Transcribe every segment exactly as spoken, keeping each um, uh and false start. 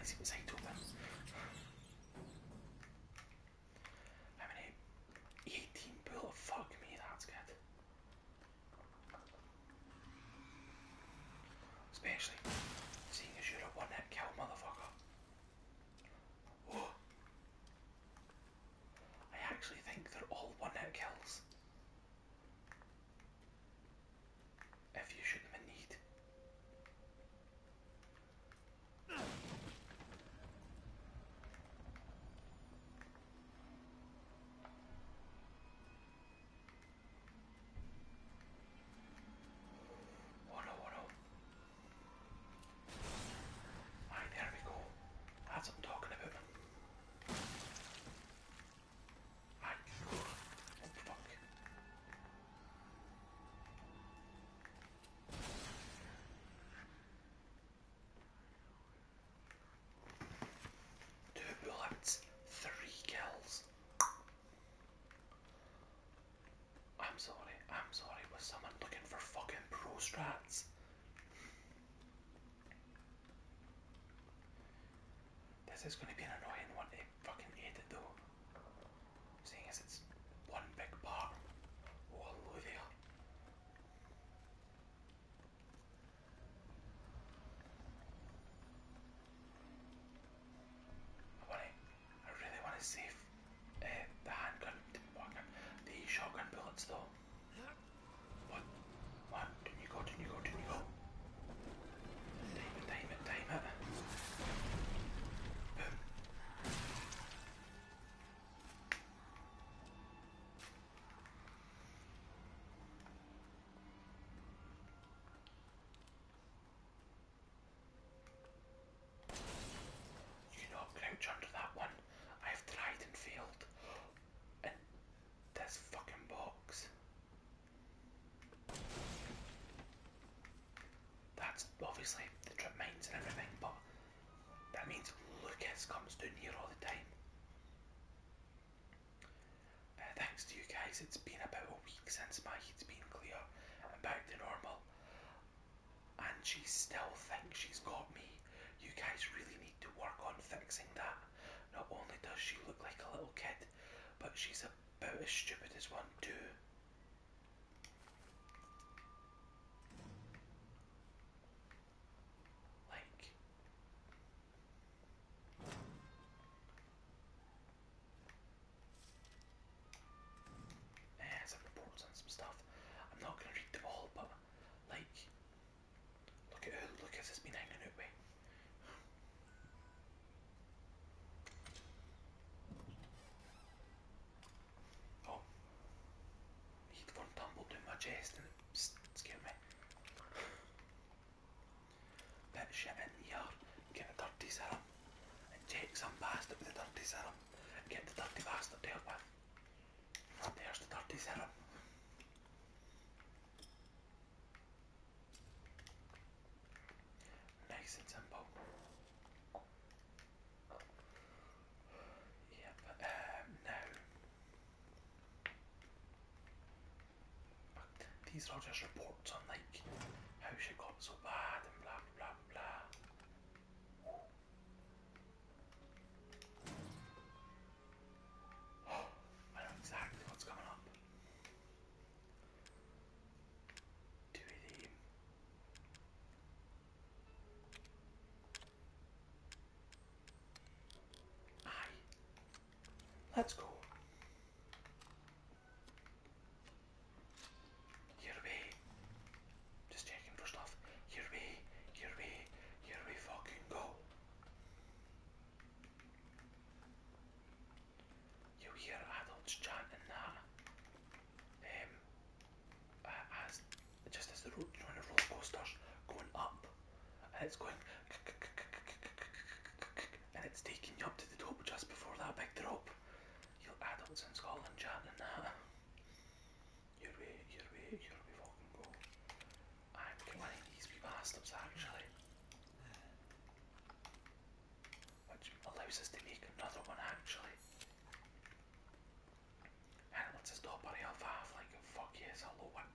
see what side open. How many? eighteen bullet. Fuck me, that's good. Especially seeing as you're a one hit kill, motherfucker. Oh. I actually think they're all one hit kills. If you shoot them in need. Oh no, oh no. Aye, there we go. That's what I'm talking about. Aye. Oh fuck. Two bullets, three kills. I'm sorry, I'm sorry, was someone looking for fucking pro strats? This is going to be an annoying one to fucking edit though. Seeing as it's one big part. Oh, hello there. I want to, I really want to save uh, the handgun, the shotgun bullets though. What? What? Didn't you go? Didn't you go? Didn't you go? Time it, time it, time it. Boom. You cannot crouch under that one. I've tried and failed. In this fucking box. That's obviously the trip mines and everything, but that means Lucas comes down here all the time. Uh, thanks to you guys, it's been about a week since my heat's been clear and back to normal. And she still thinks she's got me. You guys really need to work on fixing that. Not only does she look like a little kid, but she's about as stupid as one too. Like, eh, some reports on some stuff. I'm not going to read them all, but like, look at who Lucas has been hanging out with. Oh, headphone tumbled in my chest and it scared me. Bit shit in here. Get a dirty serum and check some bastard with the dirty serum. Get the dirty bastard dealt with. There's the dirty serum. Nice and simple. Yep, um, now. These are just reports on like how she got so bad and blah blah blah blah. Oh, I know exactly what's coming up. Do we aim? Aye. Let's go. Here we. Just checking for stuff. Here we. Here we. Here we fucking go. You hear adults chanting that. Um, uh, as just as the road, you know, the roller coasters going up, and it's going, and it's taking you up to the top just before that big drop. You adults in Scotland chanting that. Your way, your way, your way, fucking go. I'm getting one of these wee bastards actually, which allows us to make another one actually. And it lets us top our health half, like fuck yes, hello it.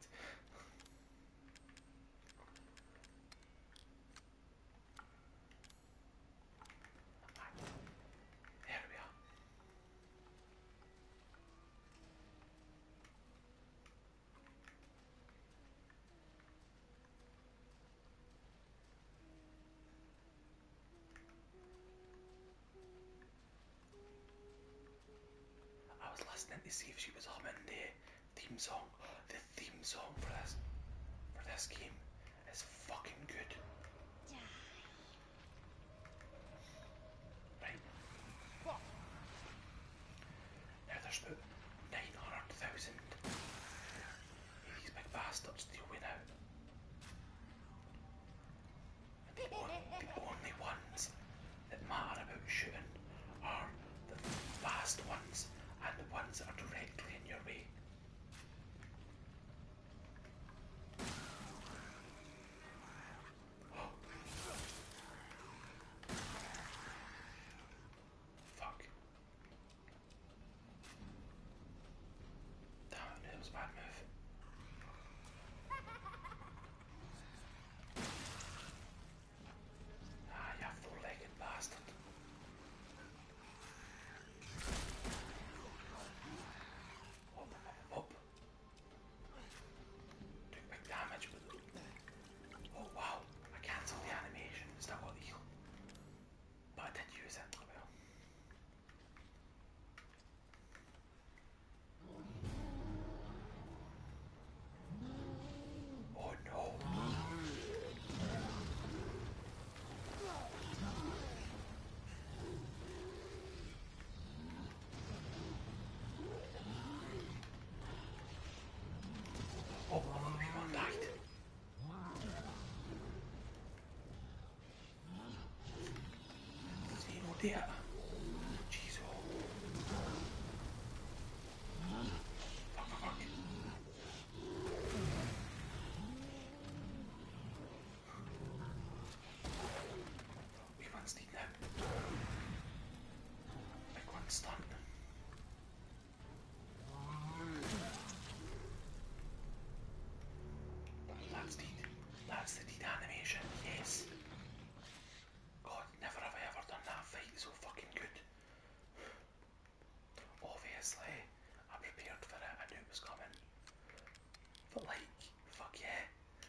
see if she was humming the theme song. The theme song for this for this game is fucking good. Right. Now there's about nine hundred thousand of these big bastards to win out. And the, on, the only ones that matter about shooting are the fast ones and the ones that are directly in your way. Fuck. Damn, that was a bad move. Ah, you four-legged bastard. Up, up, up. Took big damage, but... Oh wow, I cancelled the animation. Still got the heal. But I did use it. Well. Oh no. Oh, everyone died. Zero data. Jeez, oh. Fuck, fuck, fuck. We one's dead now. Big one's stunned. That's deed. That's the deed animation, yes. God, never have I ever done that fight so fucking good. Obviously, I prepared for it, I knew it was coming. But like, fuck yeah.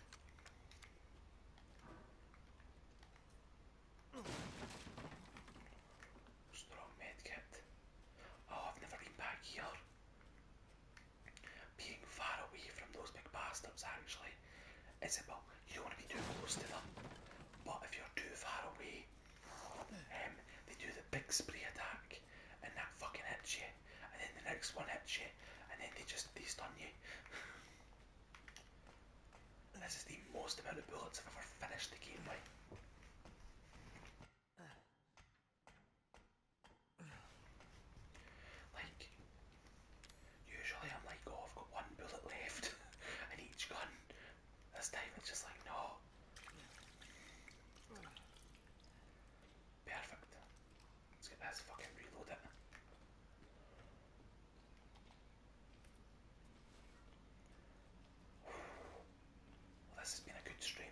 Strong medkit. Oh, I've never been back here. Being far away from those big bastards actually is it, well, you don't want to be too close to them, but if you're too far away, um, they do the big spray attack, and that fucking hits you, and then the next one hits you, and then they just, they stun you. This is the most amount of bullets I've ever finished the game with. Like, usually I'm like, oh, I've got one bullet left in each gun. This time it's just like, no. Perfect. Let's get this fucking reload it. Well, this has been a good stream.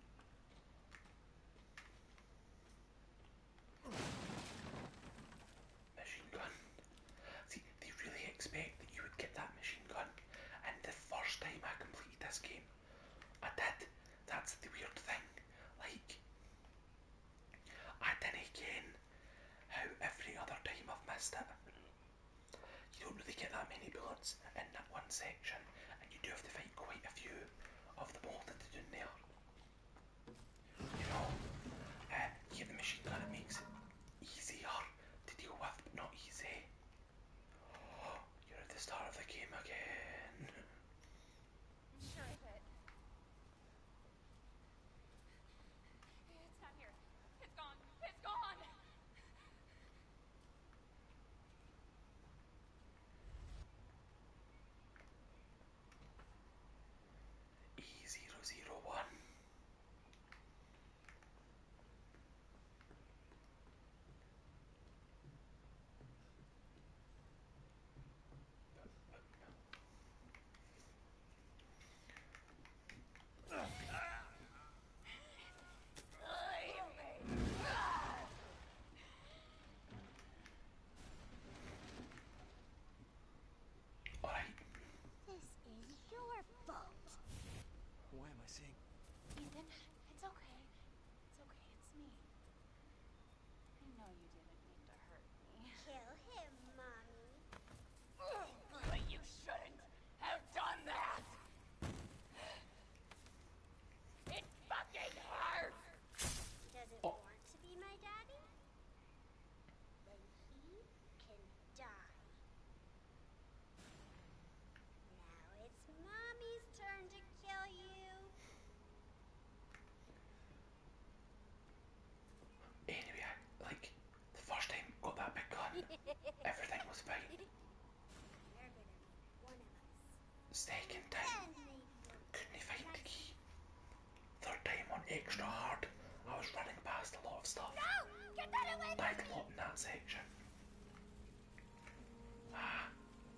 Machine gun. See, they really expect that you would get that machine gun, and the first time I completed this game, I did. That's the weird thing. Like, I didn't ken how every other time I've missed it, you don't really get that many bullets in that one section, and you do have to fight quite a few of the molded in there. You know, uh, you get the machine gun, it makes it easier to deal with, but not easy. Oh, you're at the start of the game again. I'm sure of it. It's not here. It's gone. It's gone! E zero zero one. Alright. This is your fault. Why am I seeing? Ethan, it's okay. It's okay, it's me. I know you didn't mean to hurt me. Kill him, Mommy. Second time, couldn't find the key. Third time on extra hard, I was running past a lot of stuff. No! Get that away from Died me! a lot in that section. Ah.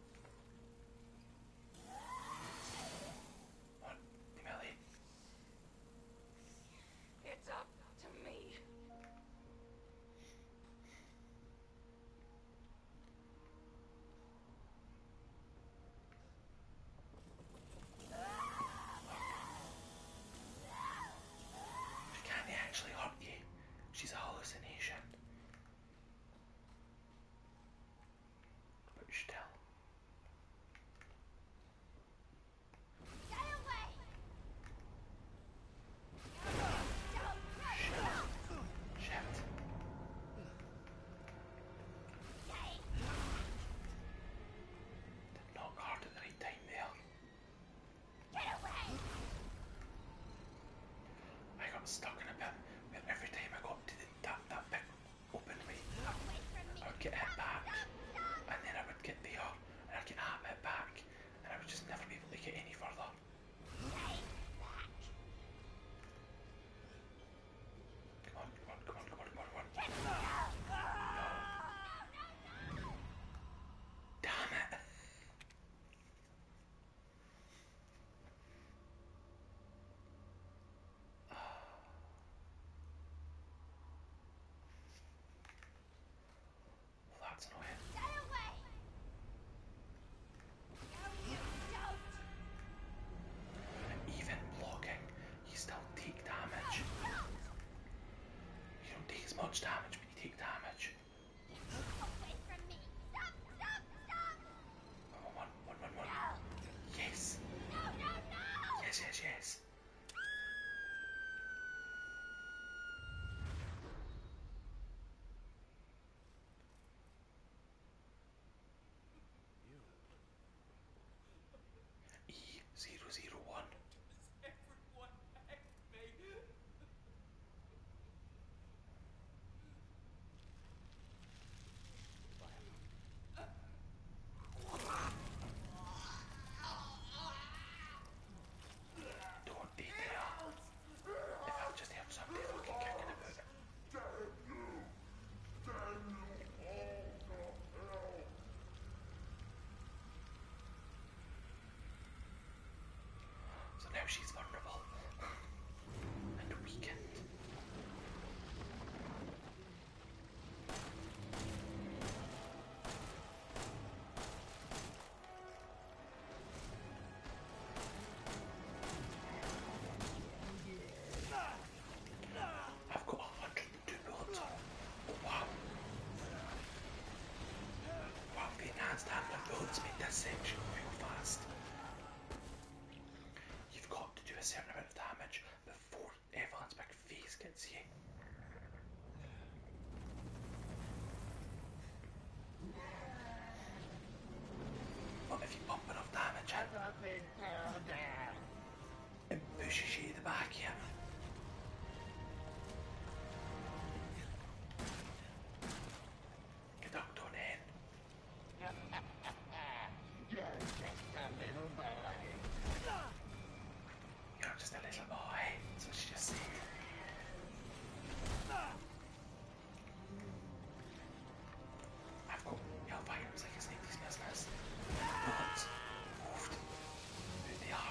What? Emily? It's up to me. She can't actually hurt you. She's a hallucination. But still. Get away! Shit. Shit. Did not guard at the right time there. Get away! I got stuck in a bit where every time I got to the, that, that big open way, Away from me! I would get hit back, Stop! and then I would get there, and I'd get half hit back, and I would just never be able to get any further. Come on, come on, come on, come on, come on, come on. No. Damn it. Well, that's annoying. Get away! No, you don't! Even blocking, you still take damage. You don't take as much damage, but you take damage. Away from me! Stop! Stop! Stop! One, one, one, one, one. No! Yes. No! No! No! Yes, yes, yes. E zero zero one. Everyone hacked me. Don't be there. If I just heard somebody fucking kicking about. So now she's vulnerable and weakened. I've got one hundred and two bullets on. Oh wow. Wow, the enhanced handgun bullets made this section real fast. You've got to do a certain amount of damage before Evelyn's big face gets you. But if you pump enough damage in, it pushes you to the back here. Get up on in. You're just a little boy, that's what she just said. I've got hellfires like it's nobody's business. Bullets moved out the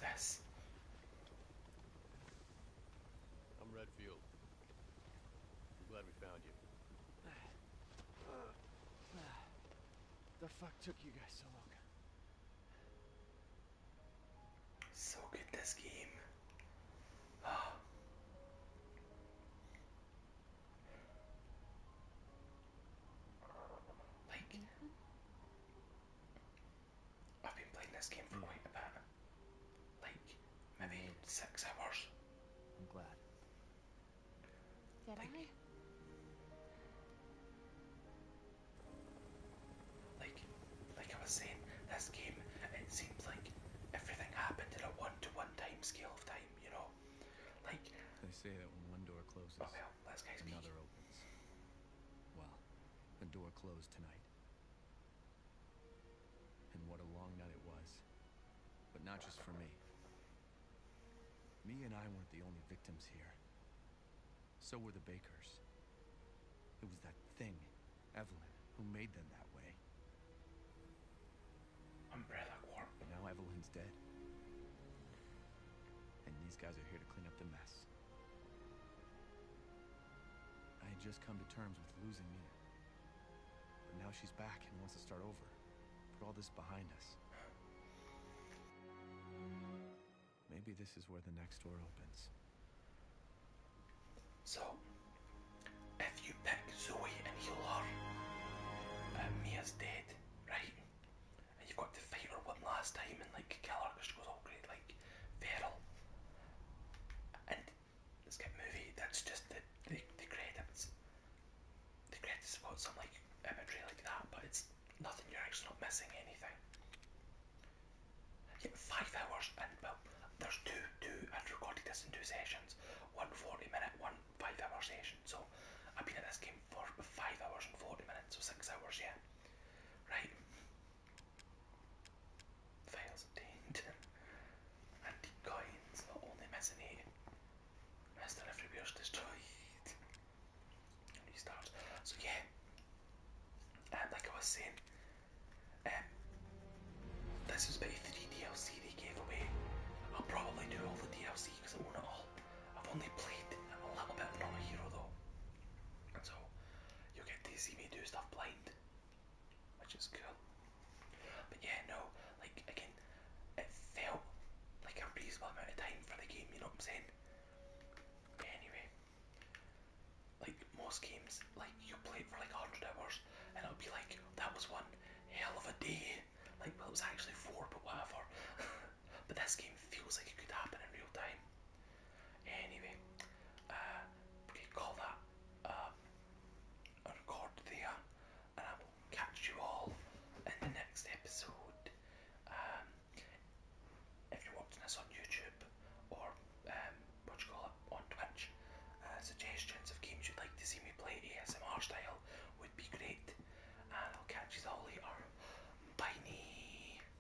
this. I'm Redfield. I'm glad we found you. The fuck took you guys so long? So good, this game. Ah. Like, I've been playing this game for Yeah. quite a bit. Like, You maybe made it. six hours. I'm glad. Did Like, I? like, like I was saying, this game, it seems like everything happened in a one-to-one time scale of time, you know? Like, They say that when one door closes, oh well, this guy's speak. another opens. Well, the door closed tonight. And what a long night it was. But not just for me. Me and I weren't the only victims here. So were the Bakers. It was that thing, Evelyn, who made them that way. Umbrella Corp. But now Evelyn's dead. And these guys are here to clean up the mess. I had just come to terms with losing Mia. But now she's back and wants to start over. Put all this behind us. Maybe this is where the next door opens. So, if you pick Zoe and heal her, uh, Mia's dead, right? And you've got to fight her one last time and like kill her because she goes all great, like feral. And let's get movie. That's just the, the the credits. The credits have got some like imagery like that, but it's nothing. You're actually not missing anything. Yeah, five hours and well, there's two two. I'd recorded this in two sessions. One forty minute, one five hour session. So I've been at this game for five hours and forty minutes, so six hours, yeah. Right. Files obtained. Antique coins, not only missing eight. Mister Everywhere's destroyed. Restart. So yeah. Um, like I was saying, um, this was about three D L C they gave away. I'll probably do all the D L C because I own it all. I've only played a little bit of Not a Hero though. And so you'll get to see me do stuff blind, which is cool. But yeah, no, like again, it felt like a reasonable amount of time for the game, you know what I'm saying? Anyway, like most games, like you play it for like a hundred hours and it'll be like, that was one hell of a day. Like, well, it was actually four, but whatever. But this game feels like it could happen in real time. Anyway, uh, we could call that um, a record there, and I will catch you all in the next episode. Um, if you're watching this on YouTube or um, what you call it on Twitch, uh, suggestions of games you'd like to see me play A S M R style,